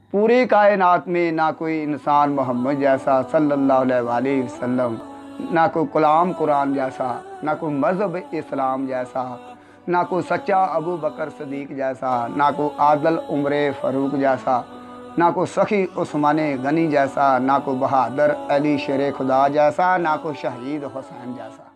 पूरी कायनात में ना कोई इंसान मोहम्मद जैसा सल्लल्लाहु अलैहि वसल्लम, ना कोई कलाम कुरान जैसा, ना कोई मज़हब इस्लाम जैसा, ना कोई सच्चा अबू बकर सदीक जैसा, ना कोई आदल उम्र फ़ारूक जैसा, ना कोई सखी उस्मान गनी जैसा, ना कोई बहादुर अली शेर खुदा जैसा, ना कोई शहीद हुसैन जैसा।